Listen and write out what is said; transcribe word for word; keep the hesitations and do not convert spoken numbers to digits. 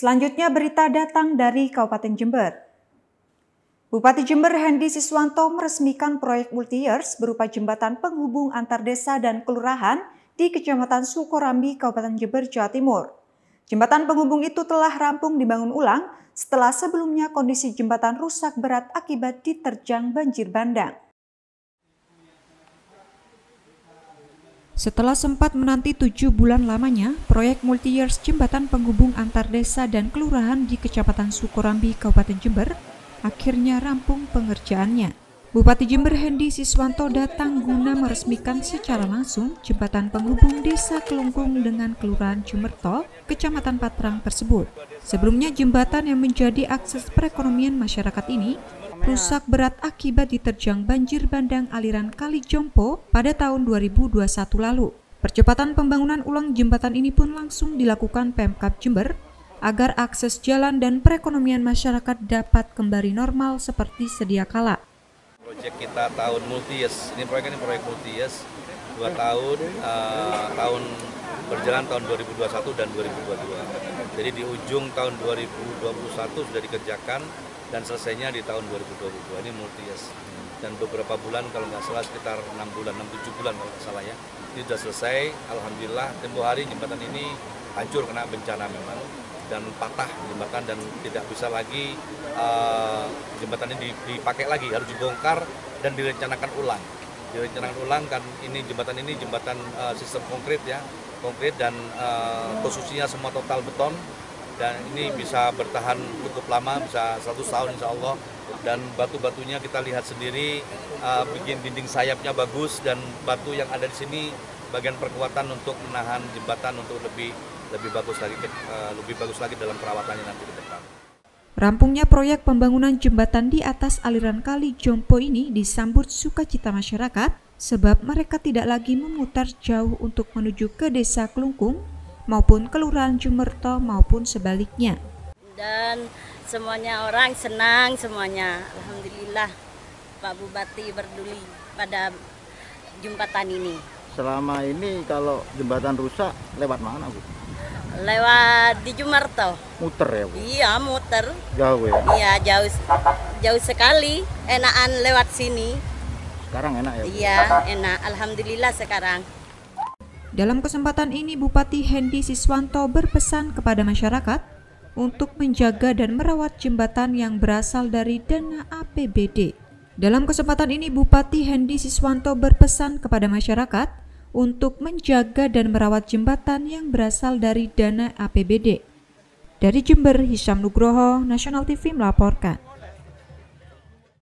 Selanjutnya berita datang dari Kabupaten Jember. Bupati Jember Hendy Siswanto meresmikan proyek multi-years berupa jembatan penghubung antar desa dan kelurahan di Kecamatan Sukorambi, Kabupaten Jember, Jawa Timur. Jembatan penghubung itu telah rampung dibangun ulang setelah sebelumnya kondisi jembatan rusak berat akibat diterjang banjir bandang. Setelah sempat menanti tujuh bulan lamanya, proyek multi-years jembatan penghubung antar desa dan kelurahan di Kecamatan Sukorambi, Kabupaten Jember, akhirnya rampung pengerjaannya. Bupati Jember Hendy Siswanto datang guna meresmikan secara langsung jembatan penghubung Desa Kelungkung dengan Kelurahan Jumerto, Kecamatan Patrang tersebut. Sebelumnya jembatan yang menjadi akses perekonomian masyarakat ini rusak berat akibat diterjang banjir bandang aliran Kali Jompo pada tahun dua ribu dua puluh satu lalu. Percepatan pembangunan ulang jembatan ini pun langsung dilakukan Pemkab Jember agar akses jalan dan perekonomian masyarakat dapat kembali normal seperti sedia kala. Proyek kita tahun multi-years, ini proyek ini proyek multi-years, dua tahun, uh, tahun berjalan tahun dua ribu dua puluh satu dan dua ribu dua puluh dua. Jadi di ujung tahun dua ribu dua puluh satu sudah dikerjakan dan selesainya di tahun dua ribu dua puluh dua. Ini multi-years. Dan beberapa bulan, kalau nggak salah sekitar enam bulan, enam tujuh bulan kalau nggak salah ya. Ini sudah selesai, alhamdulillah. Tempo hari jembatan ini hancur kena bencana memang. Dan patah jembatan dan tidak bisa lagi uh, jembatan ini dipakai lagi, harus dibongkar dan direncanakan ulang. Direncanakan ulang kan ini jembatan ini jembatan uh, sistem konkret ya, konkret dan uh, konstruksinya semua total beton dan ini bisa bertahan cukup lama, bisa seratus tahun insya Allah. Dan batu-batunya kita lihat sendiri, uh, bikin dinding sayapnya bagus dan batu yang ada di sini bagian perkuatan untuk menahan jembatan untuk lebih lebih bagus lagi uh, lebih bagus lagi dalam perawatannya nanti ke depan. Rampungnya proyek pembangunan jembatan di atas aliran Kali Jompo ini disambut sukacita masyarakat sebab mereka tidak lagi memutar jauh untuk menuju ke Desa Kelungkung maupun Kelurahan Jumerto maupun sebaliknya. Dan semuanya orang senang semuanya, alhamdulillah Pak Bupati peduli pada jembatan ini. Selama ini kalau jembatan rusak lewat mana, Bu? Lewat di Jumerto. Muter ya, Bu? Iya, muter. Jauh ya? Iya, jauh jauh sekali. Enakan lewat sini. Sekarang enak ya, Bu? Iya, enak. Alhamdulillah sekarang. Dalam kesempatan ini, Bupati Hendy Siswanto berpesan kepada masyarakat untuk menjaga dan merawat jembatan yang berasal dari dana A P B D. Dalam kesempatan ini, Bupati Hendy Siswanto berpesan kepada masyarakat untuk menjaga dan merawat jembatan yang berasal dari dana A P B D. Dari Jember, Hisyam Nugroho, Nasional T V melaporkan.